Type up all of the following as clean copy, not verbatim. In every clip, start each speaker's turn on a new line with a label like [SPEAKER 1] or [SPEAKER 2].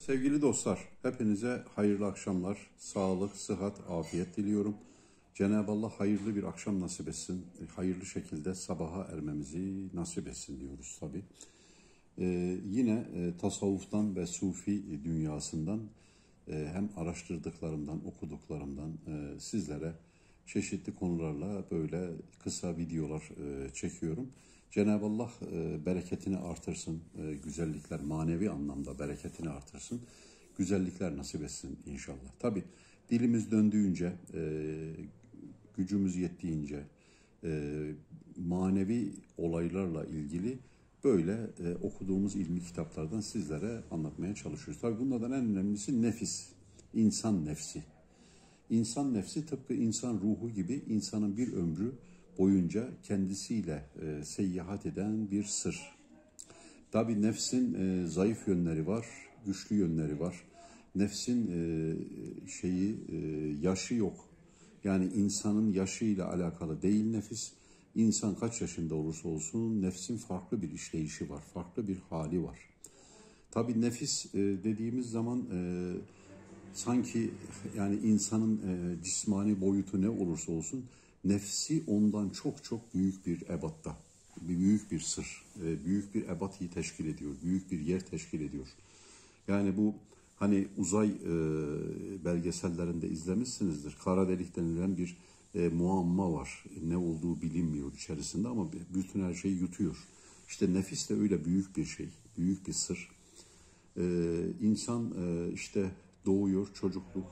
[SPEAKER 1] Sevgili dostlar, hepinize hayırlı akşamlar, sağlık, sıhhat, afiyet diliyorum. Cenab-ı Allah hayırlı bir akşam nasip etsin, hayırlı şekilde sabaha ermemizi nasip etsin diyoruz tabii. Yine tasavvuftan ve sufi dünyasından hem araştırdıklarımdan, okuduklarımdan sizlere çeşitli konularla böyle kısa videolar çekiyorum. Cenab-ı Allah bereketini artırsın, güzellikler manevi anlamda bereketini artırsın, güzellikler nasip etsin inşallah. Tabii dilimiz döndüğünce, gücümüz yettiğince manevi olaylarla ilgili böyle okuduğumuz ilmi kitaplardan sizlere anlatmaya çalışıyoruz. Tabii bunlardan en önemlisi nefis, insan nefsi. İnsan nefsi tıpkı insan ruhu gibi insanın bir ömrü boyunca kendisiyle seyyahat eden bir sır. Tabii nefsin zayıf yönleri var, güçlü yönleri var. Nefsin yaşı yok. Yani insanın yaşıyla alakalı değil nefis. İnsan kaç yaşında olursa olsun nefsin farklı bir işleyişi var, farklı bir hali var. Tabii nefis dediğimiz zaman sanki yani insanın cismani boyutu ne olursa olsun nefsi ondan çok çok büyük bir ebatta, büyük bir sır, büyük bir ebatı teşkil ediyor, büyük bir yer teşkil ediyor. Yani bu hani uzay belgesellerinde izlemişsinizdir. Kara delik denilen bir muamma var. Ne olduğu bilinmiyor içerisinde ama bütün her şeyi yutuyor. İşte nefis de öyle büyük bir şey, büyük bir sır. İnsan işte doğuyor, çocukluk,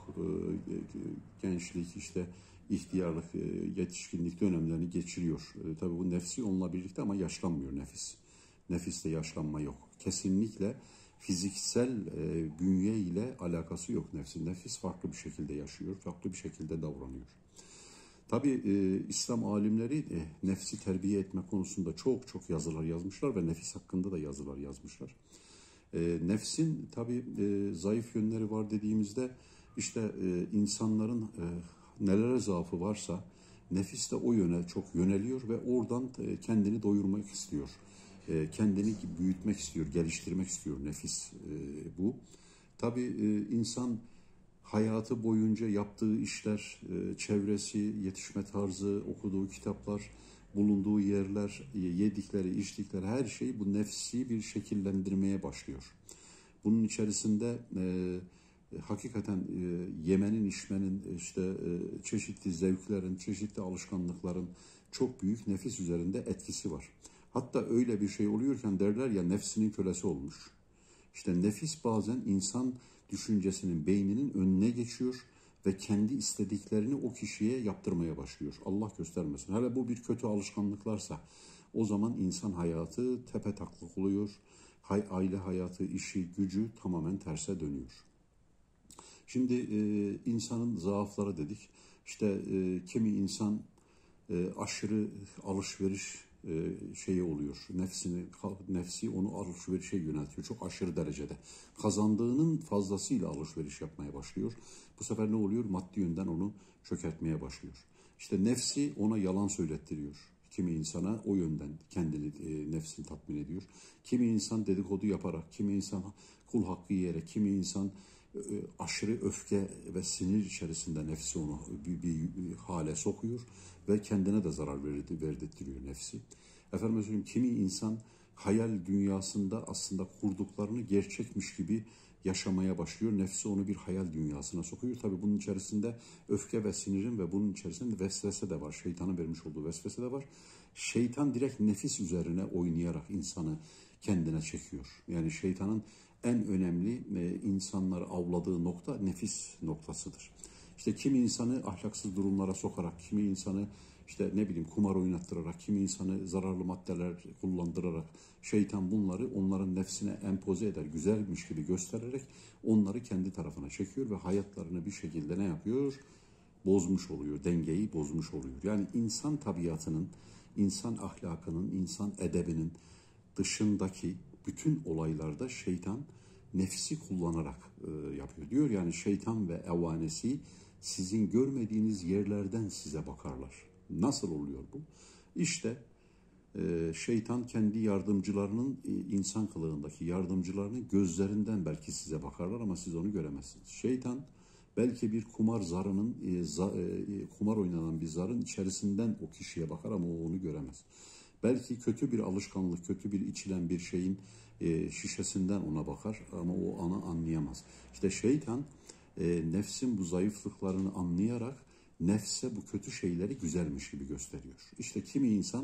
[SPEAKER 1] gençlik, işte ihtiyarlık, yetişkinlik dönemlerini geçiriyor. Tabii bu nefsi onunla birlikte ama yaşlanmıyor nefis. Nefiste yaşlanma yok. Kesinlikle fiziksel bünye ile alakası yok nefsin. Nefis farklı bir şekilde yaşıyor, farklı bir şekilde davranıyor. Tabii İslam alimleri nefsi terbiye etme konusunda çok çok yazılar yazmışlar ve nefis hakkında da yazılar yazmışlar. Nefsin tabii zayıf yönleri var dediğimizde işte insanların nelere zaafı varsa nefis de o yöne çok yöneliyor ve oradan kendini doyurmak istiyor. Kendini büyütmek istiyor, geliştirmek istiyor nefis bu. Tabii insan hayatı boyunca yaptığı işler, çevresi, yetişme tarzı, okuduğu kitaplar, bulunduğu yerler, yedikleri, içtikleri her şey bu nefsi bir şekillendirmeye başlıyor. Bunun içerisinde hakikaten yemenin, içmenin, işte çeşitli zevklerin, çeşitli alışkanlıkların çok büyük nefis üzerinde etkisi var. Hatta öyle bir şey oluyorken derler ya nefsinin kölesi olmuş. İşte nefis bazen insan düşüncesinin, beyninin önüne geçiyor ve kendi istediklerini o kişiye yaptırmaya başlıyor. Allah göstermesin. Hele bu bir kötü alışkanlıklarsa o zaman insan hayatı tepetaklak oluyor. Aile hayatı, işi, gücü tamamen terse dönüyor. Şimdi insanın zaafları dedik. İşte kimi insan aşırı alışveriş şeyi oluyor. Nefsi onu alışverişe yöneltiyor. Çok aşırı derecede. Kazandığının fazlasıyla alışveriş yapmaya başlıyor. Bu sefer ne oluyor? Maddi yönden onu çökertmeye başlıyor. İşte nefsi ona yalan söylettiriyor. Kimi insana o yönden kendini nefsini tatmin ediyor. Kimi insan dedikodu yaparak, kimi insan kul hakkı yiyerek, kimi insan aşırı öfke ve sinir içerisinde nefsi onu bir hale sokuyor ve kendine de zarar verdirtiyor nefsi. Efendim söyleyeyim, kimi insan hayal dünyasında aslında kurduklarını gerçekmiş gibi yaşamaya başlıyor. Nefsi onu bir hayal dünyasına sokuyor. Tabii bunun içerisinde öfke ve sinirin ve bunun içerisinde vesvese de var. Şeytanın vermiş olduğu vesvese de var. Şeytan direkt nefis üzerine oynayarak insanı kendine çekiyor. Yani şeytanın en önemli insanları avladığı nokta nefis noktasıdır. İşte kimi insanı ahlaksız durumlara sokarak, kimi insanı işte ne bileyim kumar oynattırarak, kimi insanı zararlı maddeler kullandırarak şeytan bunları onların nefsine empoze eder, güzelmiş gibi göstererek onları kendi tarafına çekiyor ve hayatlarını bir şekilde ne yapıyor? Bozmuş oluyor, dengeyi bozmuş oluyor. Yani insan tabiatının, insan ahlakının, insan edebinin dışındaki bütün olaylarda şeytan nefsi kullanarak yapıyor. Diyor yani şeytan ve evanesi sizin görmediğiniz yerlerden size bakarlar. Nasıl oluyor bu? İşte Şeytan kendi yardımcılarının insan kılığındaki yardımcılarının gözlerinden belki size bakarlar ama siz onu göremezsiniz. Şeytan belki bir kumar zarının kumar oynanan bir zarın içerisinden o kişiye bakar ama o onu göremez. Belki kötü bir alışkanlık, kötü bir içilen bir şeyin şişesinden ona bakar ama o onu anlayamaz. İşte şeytan nefsin bu zayıflıklarını anlayarak nefse bu kötü şeyleri güzelmiş gibi gösteriyor. İşte kimi insan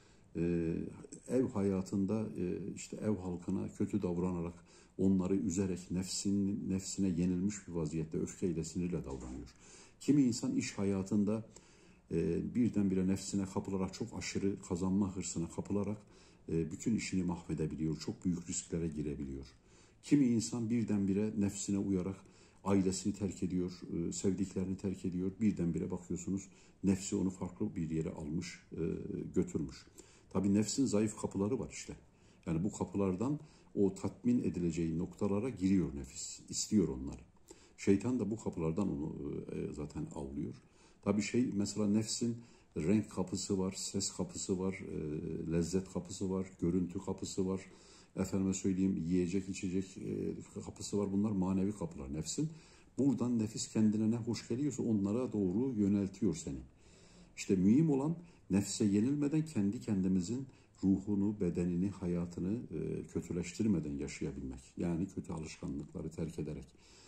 [SPEAKER 1] ev hayatında işte ev halkına kötü davranarak onları üzerek nefsine yenilmiş bir vaziyette öfkeyle sinirle davranıyor. Kimi insan iş hayatında birdenbire nefsine kapılarak çok aşırı kazanma hırsına kapılarak bütün işini mahvedebiliyor. Çok büyük risklere girebiliyor. Kimi insan birdenbire nefsine uyarak ailesini terk ediyor, sevdiklerini terk ediyor. Birdenbire bakıyorsunuz nefsi onu farklı bir yere almış, götürmüş. Tabii nefsin zayıf kapıları var işte. Yani bu kapılardan o tatmin edileceği noktalara giriyor nefis, istiyor onları. Şeytan da bu kapılardan onu zaten avlıyor. Tabii mesela nefsin renk kapısı var, ses kapısı var, lezzet kapısı var, görüntü kapısı var. Efendime söyleyeyim yiyecek içecek kapısı var. Bunlar manevi kapılar nefsin. Buradan nefis kendine ne hoş geliyorsa onlara doğru yöneltiyor seni. İşte mühim olan nefse yenilmeden kendi kendimizin ruhunu, bedenini, hayatını kötüleştirmeden yaşayabilmek. Yani kötü alışkanlıkları terk ederek.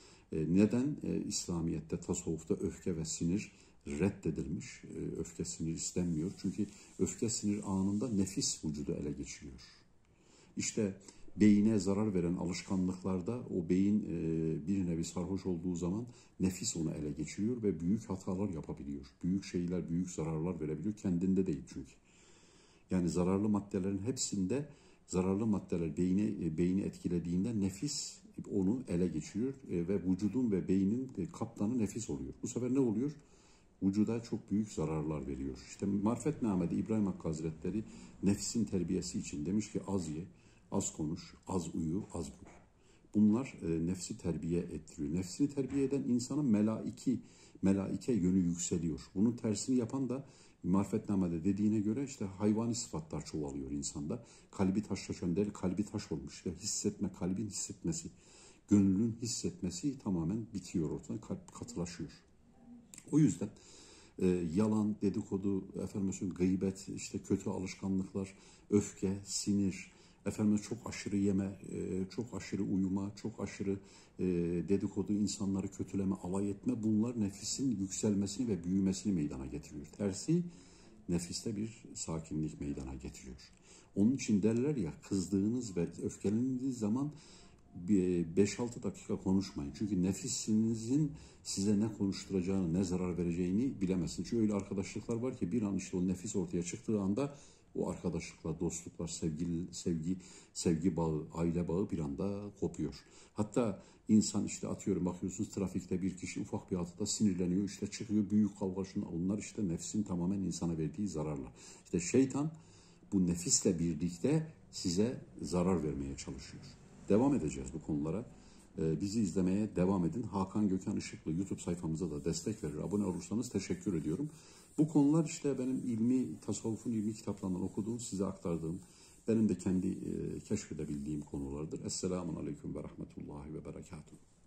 [SPEAKER 1] Neden İslamiyet'te, tasavvufta öfke ve sinir reddedilmiş? Öfke, sinir istenmiyor. Çünkü öfke, sinir anında nefis vücudu ele geçiriyor. İşte beyine zarar veren alışkanlıklarda o beyin bir nevi sarhoş olduğu zaman nefis onu ele geçiriyor ve büyük hatalar yapabiliyor. Büyük şeyler, büyük zararlar verebiliyor. Kendinde değil çünkü. Yani zararlı maddelerin hepsinde zararlı maddeler beyni etkilediğinde nefis onu ele geçiriyor ve vücudun ve beynin kaptanı nefis oluyor. Bu sefer ne oluyor? Vücuda çok büyük zararlar veriyor. İşte Marifetname'de İbrahim Hakkı Hazretleri nefsin terbiyesi için demiş ki az ye, az konuş, az uyu, az bul. Bunlar nefsi terbiye ettiriyor. Nefsini terbiye eden insanın melaike yönü yükseliyor. Bunun tersini yapan da Marifetname'de dediğine göre işte hayvani sıfatlar çoğalıyor insanda. Kalbi taşlaşan der, kalbi taş olmuş. İşte kalbin hissetmesi, gönlün hissetmesi tamamen bitiyor ortadan. Kalp katılaşıyor. O yüzden yalan, dedikodu, gıybet, işte kötü alışkanlıklar, öfke, sinir, çok aşırı yeme, çok aşırı uyuma, çok aşırı dedikodu, insanları kötüleme, alay etme, bunlar nefisin yükselmesini ve büyümesini meydana getiriyor. Tersi nefiste bir sakinlik meydana getiriyor. Onun için derler ya, kızdığınız ve öfkelendiğiniz zaman 5-6 dakika konuşmayın. Çünkü nefisinizin size ne konuşturacağını, ne zarar vereceğini bilemezsiniz. Çünkü öyle arkadaşlıklar var ki bir an işte o nefis ortaya çıktığı anda o arkadaşlıklar, dostluklar, sevgi bağı, aile bağı bir anda kopuyor. Hatta insan işte atıyorum bakıyorsunuz trafikte bir kişi ufak bir hatada sinirleniyor, işte çıkıyor büyük kavga, onlar işte nefsin tamamen insana verdiği zararlar. İşte şeytan bu nefisle birlikte size zarar vermeye çalışıyor. Devam edeceğiz bu konulara. Bizi izlemeye devam edin. Hakan Gökhan Işıklı YouTube sayfamıza da destek verir. Abone olursanız teşekkür ediyorum. Bu konular işte benim tasavvufun ilmi kitaplarından okuduğum, size aktardığım, benim de kendi keşfedebildiğim konulardır. Esselamun Aleyküm ve Rahmetullahi ve Berekatuhu.